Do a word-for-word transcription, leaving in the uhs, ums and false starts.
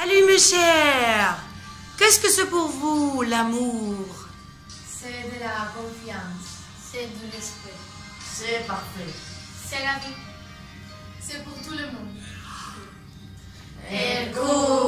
Salut mes chers. Qu'est-ce que c'est pour vous, l'amour? C'est de la confiance. C'est de l'esprit. C'est parfait. C'est la vie. C'est pour tout le monde. Écoute.